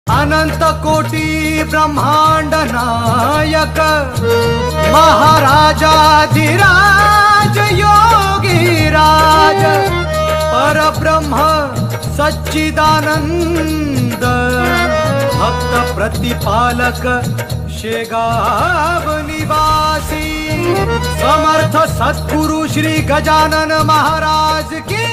अनंत कोटी ब्रह्मांड नायक महाराजाधिराज योगी राज परब्रह्म सच्चिदानंद भक्त प्रतिपालक शेगाव निवासी समर्थ सद्गुरु श्री गजानन महाराज की